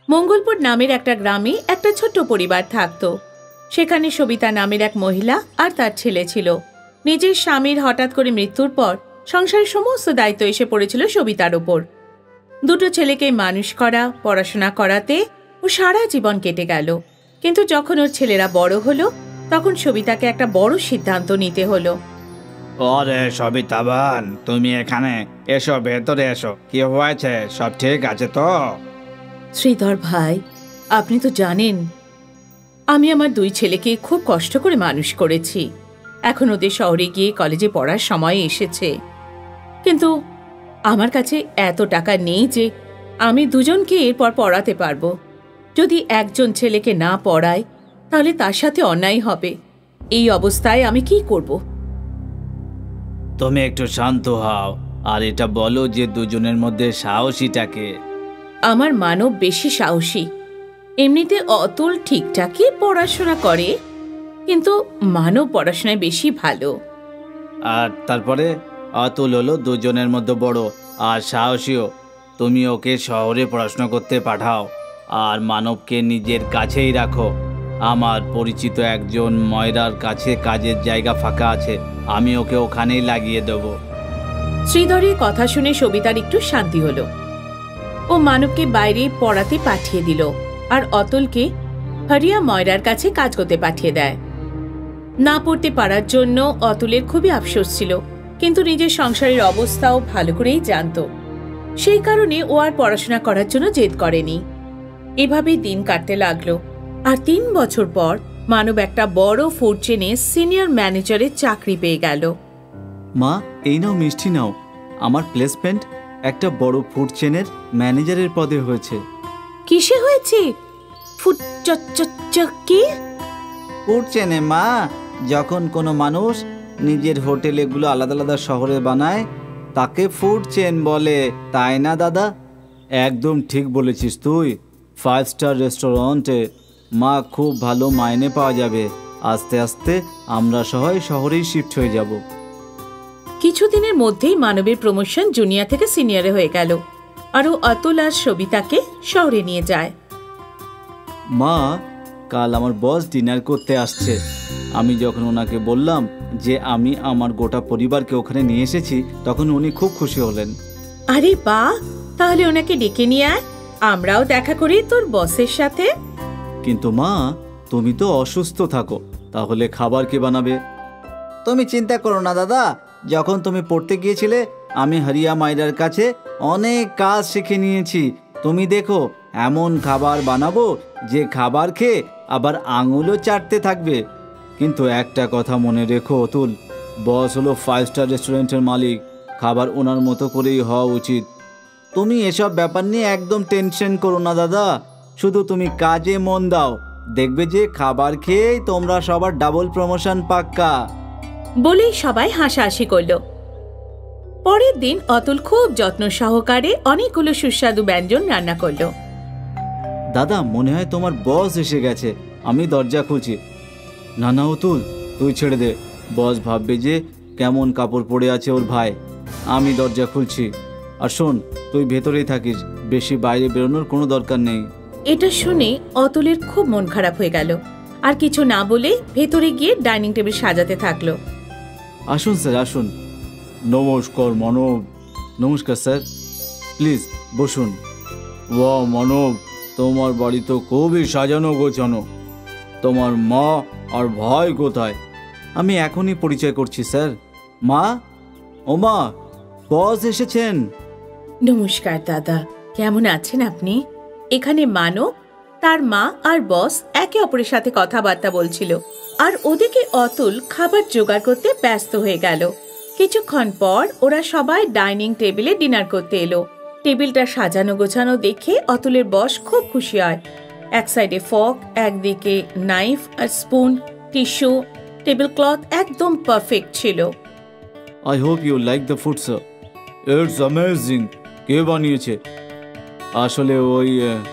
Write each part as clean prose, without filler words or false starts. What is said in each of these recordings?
মঙ্গলপুর নামের একটা গ্রামে একটা ছোট্ট পরিবার থাকত। সেখানে সবিতা নামের এক মহিলা আর তার ছেলে ছিল। নিজের স্বামীর হঠাৎ করে মৃত্যুর পর সংসারের সমস্ত দায়িত্ব এসে পড়েছিল সবিতার ওপর। দুটো ছেলেকে মানুষ করা, পড়াশোনা করাতে ও সারা জীবন কেটে গেল। কিন্তু যখন ওর ছেলেরা বড় হলো, তখন সবিতাকে একটা বড় সিদ্ধান্ত নিতে হলো। ওরে সবিতাবান, তুমি এখানে এসো, ভেতরে এসো। কি হয়েছে? সব ঠিক আছে তো? শ্রীধর ভাই, আপনি তো জানেন আমি আমার দুই ছেলেকে খুব কষ্ট করে মানুষ করেছি। এখন ওদের শহরে গিয়ে কলেজে পড়ার সময় এসেছে, কিন্তু আমার কাছে এত টাকা নেই যে আমি দুজনকে এরপর পড়াতে পারবো। যদি একজন ছেলেকে না পড়াই তাহলে তার সাথে অন্যায় হবে। এই অবস্থায় আমি কি করব? তুমি একটু শান্ত হও আর এটা বলো যে দুজনের মধ্যে সাহসীটাকে। আমার মানব বেশি সাহসী। এমনিতে অতুল ঠিকঠাকই পড়াশোনা করে, কিন্তু মানব পড়াশোনায় বেশি ভালো। আর তারপরে অতুল হলো দুজনের মধ্যে বড় আর সাহসীও। তুমি ওকে শহরে পড়াশোনা করতে পাঠাও আর মানবকে নিজের কাছেই রাখো। আমার পরিচিত একজন ময়রার কাছে কাজের জায়গা ফাঁকা আছে, আমি ওকে ওখানেই লাগিয়ে দেব। শ্রীধরের কথা শুনে সবিতার একটু শান্তি হলো। ও মানবকে বাইরে পড়াতে পাঠিয়ে দিল আর অতুলকে হরিয়া ময়রার কাছে কাজ করতে পাঠিয়ে দেয়। না পড়তে পারার জন্য অতুলের খুবই আফসোস ছিল, কিন্তু নিজের সংসারের অবস্থাও ভালো করেই জানত। সেই কারণে ও আর পড়াশোনা করার জন্য জেদ করেনি। এভাবেই দিন কাটতে লাগলো। আর 3 বছর পর মানব একটা বড় ফুড চেনে সিনিয়র ম্যানেজারের চাকরি পেয়ে গেল। মা, এই নাও মিষ্টি নাও। আমার প্লেসমেন্ট একটা বড় ফুড চেনের ম্যানেজারের পদে হয়েছে। কিসে হয়েছে? ফুড কি? ফুড চেনে মা। যখন কোনো মানুষ নিজের হোটেলগুলো আলাদা আলাদা শহরে বানায় তাকে ফুড চেন বলে, তাই না দাদা? একদম ঠিক বলেছিস তুই। 5 স্টার রেস্টুরেন্টে মা খুব ভালো মাইনে পাওয়া যাবে। আস্তে আস্তে আমরা সবাই শহরেই শিফট হয়ে যাব। কিছুদিনের মধ্যেই মানবের প্রমোশন জুনিয়র থেকে সিনিয়রে হয়ে গেল। আরও অতুল আর সবিতাকে শহরে নিয়ে যায়। মা, কাল আমার বস ডিনার করতে আসছে। আমি যখন ওনাকে বললাম যে আমি আমার গোটা পরিবারকে ওখানে নিয়ে এসেছি, তখন উনি খুব খুশি হলেন। আরে বাহ, তাহলে ওনাকে ডেকে নিয়ে আয়, আমরাও দেখা করি তোর বসের সাথে। কিন্তু মা, তুমি তো অসুস্থ থাকো, তাহলে খাবার কে বানাবে? তুমি চিন্তা করো না দাদা। যখন তুমি পড়তে গিয়েছিলে আমি হরিয়া মাইরার কাছে অনেক কাজ শিখে নিয়েছি। তুমি দেখো, এমন খাবার বানাবো যে খাবার খেয়ে আবার আঙুলও চাটতে থাকবে। কিন্তু একটা কথা মনে রেখো অতুল, বস হলো 5 স্টার রেস্টুরেন্টের মালিক। খাবার ওনার মতো করেই হওয়া উচিত। তুমি এসব ব্যাপার নিয়ে একদম টেনশন করো না দাদা। শুধু তুমি কাজে মন দাও, দেখবে যে খাবার খেয়েই তোমরা সবার ডাবল প্রমোশন পাক্কা। বলেই সবাই হাসাহাসি করল। পরের দিন অতুল খুব যত্ন সহকারে অনেকগুলো সুস্বাদু ব্যঞ্জন রান্না করল। দাদা, মনে হয় তোমার বস এসে গেছে। আমি দরজা খুলছি। না না অতুল, তুই ছেড়ে দে। বস ভাববে যে কেমন কাপড় পরে আছে ওর ভাই। আমি দরজা খুলছি। আর শোন, তুই ভেতরেই থাকিস, বেশি বাইরে বেরোনোর কোনো দরকার নেই। এটা শুনে অতুলের খুব মন খারাপ হয়ে গেল। আর কিছু না বলে ভেতরে গিয়ে ডাইনিং টেবিল সাজাতে থাকলো। আসুন স্যার, আসুন। নমস্কার মানব। নমস্কার স্যার, প্লিজ বসুন। বাহ মানব, তোমার বাড়ি তো খুবই সাজানো গোছানো। তোমার মা আর ভাই কোথায়? আমি এখনই পরিচয় করছি স্যার। মা, ও মা, বস এসেছেন। নমস্কার দাদা, কেমন আছেন আপনি? এখানে মানব, তার মা আর বস একে অপরের সাথে কথাবার্তা বলছিল, আর ওদিকে অতুল খাবার জোগাড় করতে ব্যস্ত হয়ে গেল। কিছুক্ষণ পর ওরা সবাই ডাইনিং টেবিলে ডিনার করতে এলো। টেবিলটা সাজানো গোছানো দেখে অতুলের বস খুব খুশি হয়। এক সাইডে ফর্ক, একদিকে নাইফ আর স্পুন, টিস্যু, টেবিল ক্লথ একদম পারফেক্ট ছিল। I hope you like the food sir. It's amazing. কে বানিয়েছে? আসলে ওই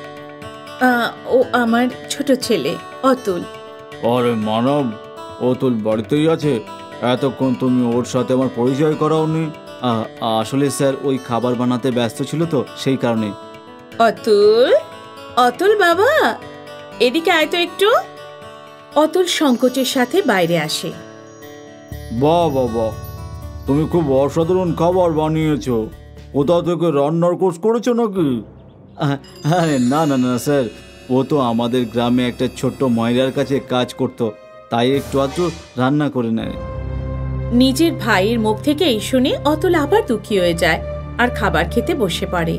ও আমার ছোট ছেলে অতুল। আরে মানব, অতুল বাড়িতেই আছে? এতক্ষণ তুমি ওর সাথে আমার পরিচয় করাওনি। আসলে স্যার ওই খাবার বানাতে ব্যস্ত ছিল তো, সেই কারণে। অতুল, অতুল বাবা, এদিকে আয় তো একটু। অতুল সংকোচের সাথে বাইরে আসে। বাহ বাহ বাহ, তুমি খুব অসাধারণ খাবার বানিয়েছো। কোথা থেকে রান্নার কোর্স করেছো নাকি? আরে না না না স্যার, ও তো আমাদের গ্রামে একটা ছোট্ট ময়রার কাছে কাজ করতো, তাই একটু আধটু রান্না করে নেয়। নিজের ভাইয়ের মুখ থেকে এই শুনে অতুল আবার দুঃখী হয়ে যায় আর খাবার খেতে বসে পড়ে।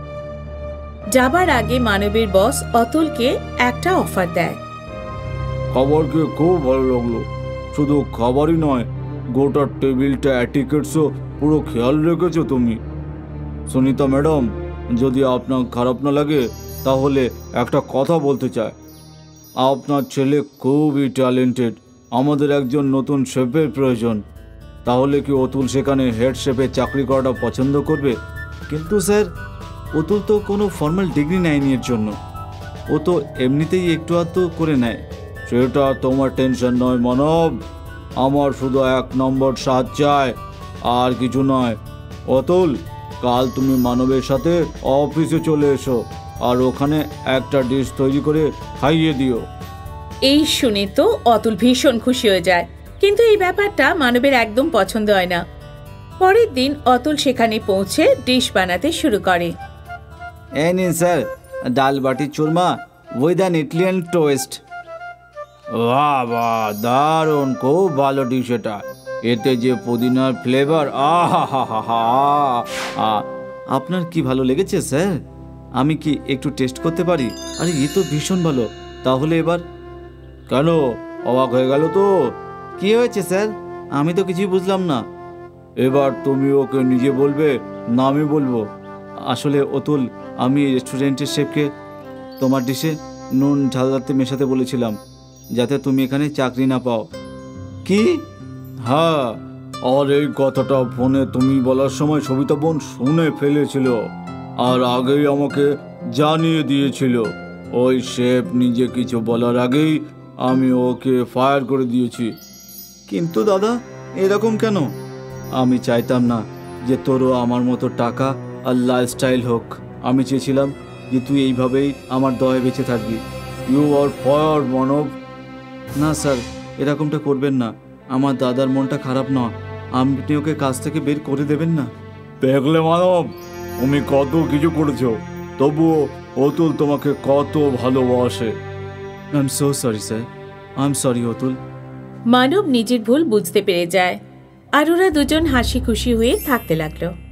যাবার আগে মানবের বস অতুলকে একটা অফার দেয়। খাবার খেয়ে খুব ভালো লাগলো। শুধু খাবারই নয়, গোটা টেবিলটা অ্যাটিকেটসও পুরো খেয়াল রেখেছো তুমি। সুনিতা ম্যাডাম, যদি আপনার খারাপ না লাগে তাহলে একটা কথা বলতে চাই। আপনার ছেলে খুবই ট্যালেন্টেড, আমাদের একজন নতুন শেফের প্রয়োজন। তাহলে কি অতুল সেখানে হেড শেফের চাকরি করাটা পছন্দ করবে? কিন্তু স্যার, অতুল তো কোনো ফর্মাল ডিগ্রি নেয়নি এর জন্য, ও তো এমনিতেই একটু আধটু করে নেয়। সেটা তোমার টেনশন নয় মানব, আমার শুধু 1 নম্বর স্বাদ চাই, আর কিছু নয়। অতুল, কাল তুমি মানবের সাথে অফিসে চলে এসো আর ওখানে একটা ডিশ তৈরি করে খাইয়ে দিও। এই শুনে তো অতুল ভীষণ খুশি হয়ে যায়, কিন্তু এই ব্যাপারটা মানবের একদম পছন্দ হয় না। পরের দিন অতুল সেখানে পৌঁছে ডিশ বানাতে শুরু করে। এই নিন sir, dal bati churma with an Italian toast. বাহ বাহ, দারুণ, খুব ভালো ডিশ এটা। এতে যে পুদিনার ফ্লেভার, আহা হা হা হা। আপনার কি ভালো লেগেছে স্যার? আমি কি একটু টেস্ট করতে পারি? আরে এ তো ভীষণ ভালো। তাহলে এবার কেন অবাক হয়ে গেল তো? কি হয়েছে স্যার? আমি তো কিছুই বুঝলাম না। এবার তুমি ওকে নিজে বলবে না আমি বলবো? আসলে অতুল, আমি রেস্টুরেন্টের শেফকে তোমার ডিশে নুন ঝালতে মেশাতে বলেছিলাম, যাতে তুমি এখানে চাকরি না পাও। কি? হ্যাঁ, আর এই কথাটা ফোনে তুমি বলার সময় সবিতা বোন শুনে ফেলেছিল আর আগেই আমাকে জানিয়ে দিয়েছিল। ওই শেফ নিজে কিছু বলার আগেই আমি ওকে ফায়ার করে দিয়েছি। কিন্তু দাদা, এরকম কেন? আমি চাইতাম না যে তোরও আমার মতো টাকা আর লাইফস্টাইল হোক। আমি চেয়েছিলাম যে তুই এইভাবেই আমার দয়ে বেঁচে থাকবি। You are fire Manav. না স্যার, এরকমটা করবেন না। আমার দাদার মনটা খারাপ না, আপনি ওকে কাজ থেকে বের করে দেবেন না। দেখলে মানব, তুমি কত কিছু করেছো, তবুও অতুল তোমাকে কত ভালোবাসে। I am so sorry sir, I am sorry Atul. Manav নিজের ভুল বুঝতে পেরে যায় আর ওরা দুজন হাসি খুশি হয়ে থাকতে লাগলো।